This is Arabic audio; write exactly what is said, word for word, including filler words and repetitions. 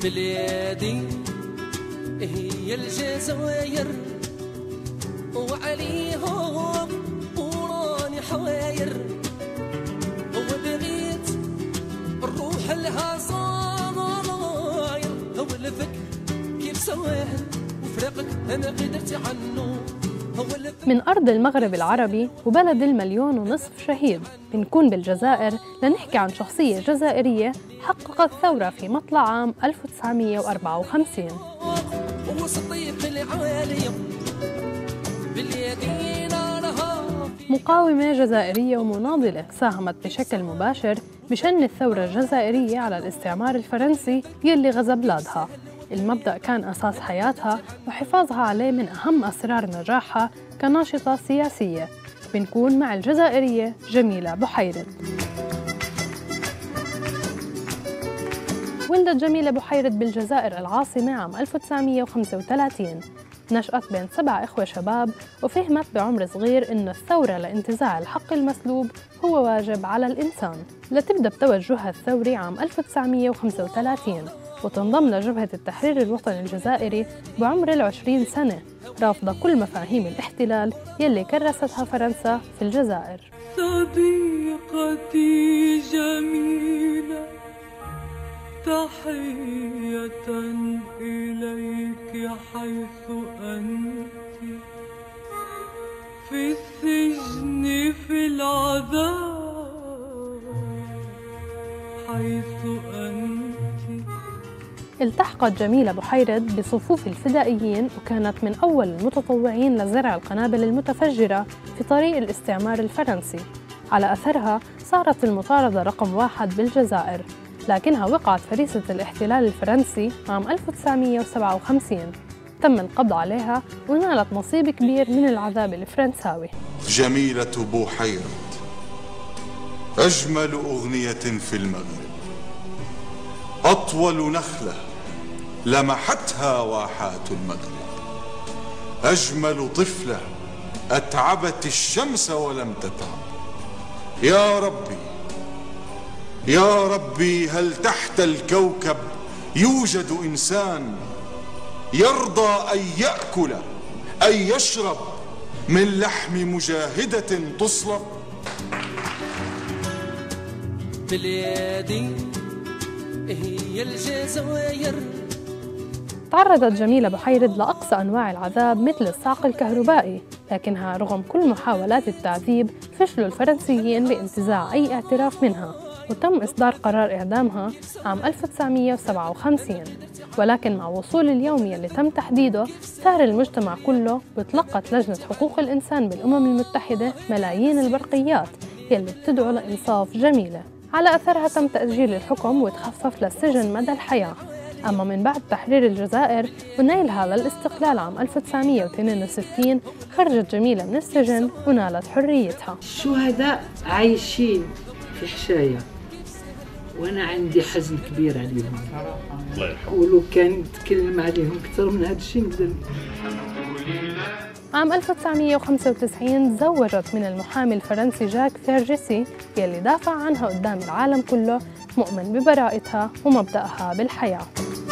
بلادي هي الجزائر وعليهم وراني حواير وبغيت الروح لها صاير هو الفك كيف سواه وفراقك انا قدرت عنه. من أرض المغرب العربي وبلد المليون ونصف شهيد بنكون بالجزائر لنحكي عن شخصية جزائرية حققت ثورة في مطلع عام ألف وتسعمية وأربعة وخمسين. مقاومة جزائرية ومناضلة ساهمت بشكل مباشر بشن الثورة الجزائرية على الاستعمار الفرنسي يلي غزا بلادها. المبدأ كان أساس حياتها وحفاظها عليه من أهم أسرار نجاحها كناشطة سياسية. بنكون مع الجزائرية جميلة بحيرد. ولدت جميلة بحيرد بالجزائر العاصمة عام ألف وتسعمية وخمسة وثلاثين. نشأت بين سبع إخوة شباب وفهمت بعمر صغير إن الثورة لانتزاع الحق المسلوب هو واجب على الإنسان. لتبدأ بتوجهها الثوري عام ألف وتسعمية وخمسة وثلاثين وتنضم لجبهة التحرير الوطني الجزائري بعمر العشرين سنة، رافضة كل مفاهيم الاحتلال يلي كرستها فرنسا في الجزائر. صديقتي جميلة تحية إليك حيث أنت في السجن في العذاب حيث أنت. التحقت جميلة بحيرد بصفوف الفدائيين وكانت من أول المتطوعين لزرع القنابل المتفجرة في طريق الاستعمار الفرنسي. على أثرها صارت المطاردة رقم واحد بالجزائر، لكنها وقعت فريسة الاحتلال الفرنسي عام ألف وتسعمية وسبعة وخمسين. تم القبض عليها ونالت نصيب كبير من العذاب الفرنساوي. جميلة بحيرد أجمل أغنية في المغرب، أطول نخلة لمحتها واحات المغرب، أجمل طفلة أتعبت الشمس ولم تتعب. يا ربي يا ربي هل تحت الكوكب يوجد إنسان يرضى أن يأكل أن يشرب من لحم مجاهدة تصلب؟ بلادي هي الجزائر. تعرضت جميلة بحيرد لأقصى أنواع العذاب مثل الصعق الكهربائي، لكنها رغم كل محاولات التعذيب فشلوا الفرنسيين بانتزاع أي اعتراف منها، وتم إصدار قرار إعدامها عام ألف وتسعمية وسبعة وخمسين. ولكن مع وصول اليوم يلي تم تحديده ثار المجتمع كله، وتلقت لجنة حقوق الإنسان بالأمم المتحدة ملايين البرقيات يلي بتدعو لإنصاف جميلة. على أثرها تم تأجيل الحكم وتخفف للسجن مدى الحياة. أما من بعد تحرير الجزائر ونيلها للاستقلال عام ألف وتسعمية واثنين وستين خرجت جميلة من السجن ونالت حريتها. الشهداء عايشين في حشاية وأنا عندي حزن كبير عليهم، ولو كان نتكلم عليهم أكثر من هذا الشيء نقدر. عام ألف وتسعمية وخمسة وتسعين تزوجت من المحامي الفرنسي جاك فيرجيسي يلي دافع عنها قدام العالم كله، مؤمن ببراءتها ومبدأها بالحياة.